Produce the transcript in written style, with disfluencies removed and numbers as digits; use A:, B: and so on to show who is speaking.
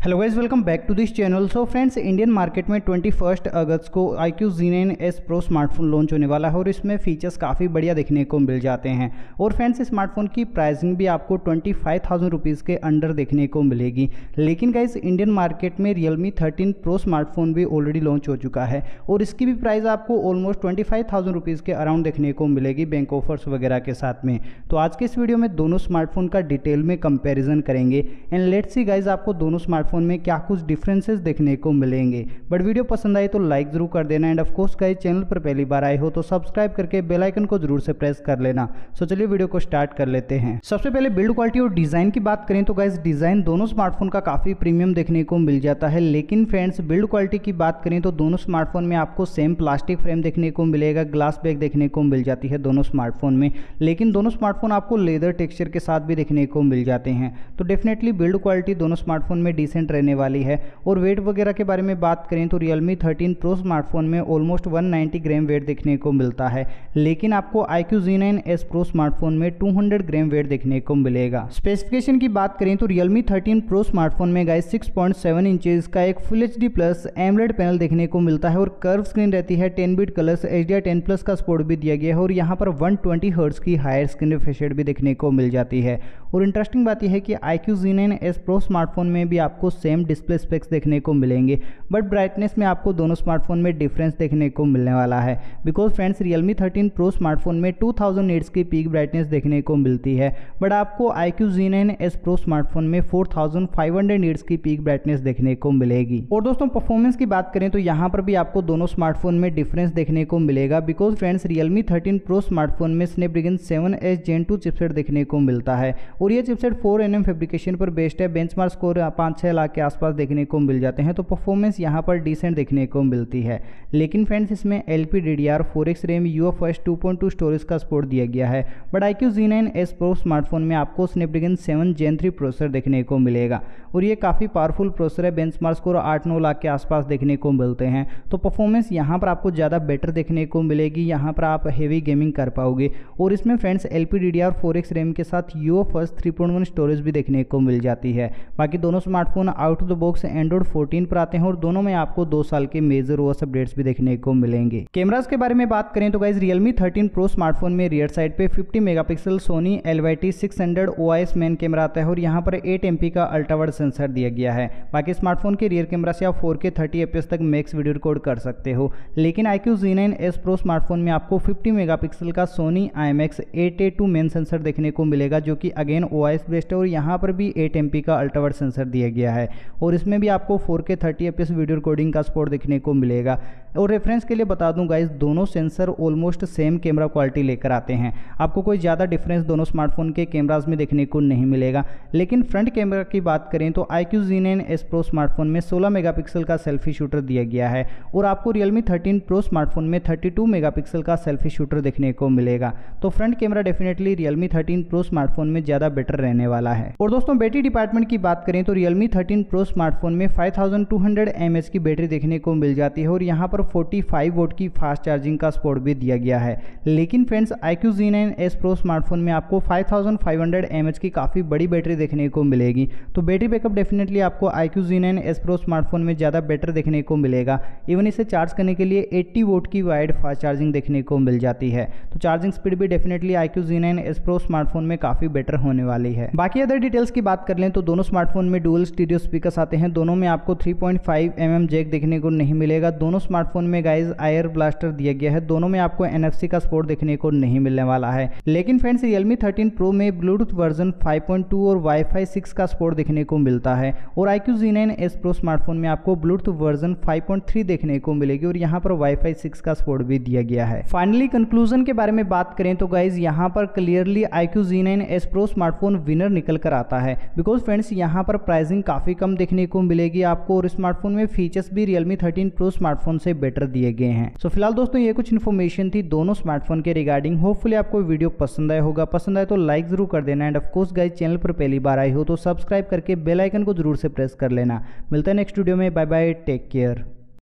A: Hello guys, welcome back to this channel. So friends, Indian market में 21 अगस्त को iQOO Z9S Pro smartphone launch होने वाला है और इसमें फीचर्स काफ़ी बढ़िया देखने को मिल जाते हैं। और फ्रेंड्स, स्मार्टफोन की प्राइसिंग भी आपको 25,000 रुपीज़ के अंडर देखने को मिलेगी। लेकिन गाइस, इंडियन मार्केट में Realme 13 Pro स्मार्टफोन भी ऑलरेडी लॉन्च हो चुका है और इसकी भी प्राइस आपको ऑलमोस्ट 25,000 रुपीज़ के अराउंड देखने को मिलेगी बैंक ऑफर्स वगैरह के साथ में। तो आज के इस वीडियो में दोनों स्मार्टफोन का डिटेल में कंपेरिजन करेंगे एंड लेट्स सी गाइस आपको दोनों स्मार्टफोन में क्या कुछ डिफरेंसेस देखने को मिलेंगे। बट वीडियो पसंद आई तो लाइक जरूर कर देना and of course guys, channel पर पहली बार आए हो तो सब्सक्राइब करके बेल आइकन को जरूर से प्रेस कर लेना। सो चलिए वीडियो को स्टार्ट कर लेते हैं। सबसे पहले बिल्ड क्वालिटी और डिजाइन की बात करें तो गाइस, डिजाइन दोनों स्मार्टफोन का काफी प्रीमियम देखने को मिल जाता है। लेकिन फ्रेंड्स, बिल्ड क्वालिटी की बात करें तो दोनों स्मार्टफोन में आपको सेम प्लास्टिक फ्रेम देखने को मिलेगा, ग्लास बैक देखने को मिल जाती है दोनों स्मार्टफोन में। लेकिन दोनों स्मार्टफोन आपको लेदर टेक्सचर के साथ भी देखने को मिल जाते हैं। तो डेफिनेटली बिल्ड क्वालिटी दोनों स्मार्टफोन में डिसेंट रहने वाली है। और वेट वगैरह के बारे में बात करें तो Realme 13 Pro स्मार्टफोन में ऑलमोस्ट 190 ग्राम वेट देखने को मिलता है। लेकिन आपको iQOO Z9S Pro स्मार्टफोन में 200 ग्राम वेट देखने को मिलेगा। स्पेसिफिकेशन की बात करें तो Realme 13 Pro स्मार्टफोन में गाइस 6.7 इंचेस का एक full HD plus AMOLED panel देखने को मिलता है और कर्व स्क्रीन रहती है। 10 बिट कलर्स HDR10 प्लस का सपोर्ट भी दिया गया है और यहाँ पर 120 हर्ट्ज की हायर स्क्रीन रिफ्रेश रेट भी देखने को मिल जाती है। और इंटरेस्टिंग बात यह है कि iQOO Z9S Pro स्मार्टफोन में भी आपको सेम डिस्प्ले स्पेक्स देखने को मिलेंगे, बट ब्राइटनेस में आपको दोनों स्मार्टफोन में डिफरेंस देखने को मिलने वाला है। Because friends, Realme 13 Pro smartphone में 2000 नीट्स की पीक ब्राइटनेस देखने को मिलती है, बट आपको iQOO Z9S Pro स्मार्टफोन में 4500 नीट्स की पीक ब्राइटनेस देखने को मिलेगी। और दोस्तों, परफॉर्मेंस की बात करें तो यहाँ पर भी आपको दोनों स्मार्टफोन में डिफरेंस देखने को मिलेगा। Because friends, Realme 13 Pro smartphone में Snapdragon 7S Gen 2 चिपसेट देखने को मिलता है और ये चिपसेट 4nm फैब्रिकेशन पर बेस्ड है। बेंचमार्क स्कोर 5-6 लाख के आसपास देखने को मिल जाते हैं, तो परफॉर्मेंस यहाँ पर डिसेंट देखने को मिलती है। लेकिन फ्रेंड्स, इसमें LPDDR4X रैम UFS 2.2 स्टोरेज का सपोर्ट दिया गया है। But iQOO Z9S Pro smartphone में आपको Snapdragon 7 Gen 3 प्रोसेसर देखने को मिलेगा और ये काफ़ी पावरफुल प्रोसेसर है। बेंचमार्क स्कोर 8-9 लाख के आसपास देखने को मिलते हैं, तो परफॉर्मेंस यहाँ पर आपको ज़्यादा बेटर देखने को मिलेगी। यहाँ पर आप हेवी गेमिंग कर पाओगे और इसमें फ्रेंड्स LPDDR4X रैम के साथ UFS 3.1 स्टोरेज भी देखने को मिल जाती है। बाकी दोनों smartphone out of the box Android 14 पर आते हैं और दोनों में आपको 2 साल के मेजर OS अपडेट्स भी देखने को मिलेंगे। कैमरास के बारे में बात करें तो गाइस, Realme 13 Pro स्मार्टफोन में रियर साइड पे 50 megapixel Sony LYT600 OIS main camera आता है और यहाँ पर 8 MP का अल्ट्रा वाइड सेंसर दिया गया है। बाकी स्मार्टफोन के रियर कैमरा से आप 4K 30 fps तक मैक्स वीडियो रिकॉर्ड कर सकते हो। लेकिन iQOO Z9S Pro स्मार्टफोन में आपको 50 मेगापिक्सल का Sony IMX882 मेन सेंसर देखने को मिलेगा, जो कि अगेन OIS बेस्ड है और यहाँ पर भी 8 MP का अल्ट्रा वाइड सेंसर दिया गया है और इसमें भी आपको 4K 30 fps वीडियो रिकॉर्डिंग का सपोर्ट देखने को मिलेगा। और रेफरेंस के लिए बता दूं गाइस, दोनों sensor almost same camera quality लेकर आते हैं। आपको कोई ज़्यादा डिफरेंस दोनों स्मार्टफोन के कैमराज में देखने को नहीं मिलेगा। लेकिन फ्रंट कैमरा की बात करें तो iQOO Z9S Pro स्मार्टफोन में 16 मेगापिक्सल का सेल्फी शूटर दिया गया है और आपको Realme 13 Pro स्मार्टफोन में 32 मेगापिक्सल का सेल्फी शूटर देखने को मिलेगा। तो front camera definitely Realme 13 Pro smartphone में ज़्यादा बेटर रहने वाला है। और दोस्तों, बैटरी डिपार्टमेंट की बात करें तो Realme 13 Pro स्मार्टफोन में 5200 mAh की बैटरी देखने को मिल जाती है और यहाँ पर 45 वोल्ट की फास्ट चार्जिंग का सपोर्ट भी दिया गया है। लेकिन friends, iQOO Z9S Pro smartphone में आपको 5500 mAh की काफ़ी बड़ी बैटरी देखने को मिलेगी। तो बैटरी बैकअप डेफिनेटली आपको iQOO Z9S Pro स्मार्टफोन में ज़्यादा बेटर देखने को मिलेगा। इवन इसे चार्ज करने के लिए 80 वोल्ट की वाइड फास्ट चार्जिंग देखने को मिल जाती है। तो चार्जिंग स्पीड भी definitely iQOO Z9S Pro smartphone में काफ़ी बेटर होने वाली है। बाकी अदर डिटेल्स की बात कर लें तो दोनों स्मार्टफोन में डुअल स्टीरियो स्पीकर्स आते हैं। दोनों में आपको 3.5 mm जैक देखने को नहीं मिलेगा। दोनों स्मार्टफोन में गाइस आयर ब्लास्टर दिया गया है। दोनों में आपको NFC का सपोर्ट देखने को नहीं मिलने वाला है। लेकिन फ्रेंड्स, Realme 13 Pro में ब्लूटूथ वर्जन 5.2 और Wi-Fi 6 का सपोर्ट देखने को मिलता है और iQOO Z9S Pro स्मार्टफोन में आपको ब्लूटूथ वर्जन 5.3 देखने को मिलेगी और यहाँ पर Wi-Fi 6 का सपोर्ट भी दिया गया है। फाइनली कंक्लूजन के बारे में बात करें तो गाइस, यहाँ पर clearly iQOO Z9S Pro smartphone winner निकल कर आता है। बिकॉज फ्रेंड्स, यहाँ पर प्राइसिंग काफ़ी कम देखने को मिलेगी आपको और स्मार्टफोन में फीचर्स भी Realme 13 Pro स्मार्टफोन से बेटर दिए गए हैं। सो फिलहाल दोस्तों, ये कुछ इन्फॉर्मेशन थी दोनों स्मार्टफोन के रिगार्डिंग। होपफुली आपको वीडियो पसंद आया होगा। पसंद आए तो लाइक जरूर कर देना and of course guys, channel पर पहली बार आए हो तो सब्सक्राइब करके बेल आइकन को जरूर से प्रेस कर लेना। मिलता है नेक्स्ट वीडियो में। Bye bye, take care.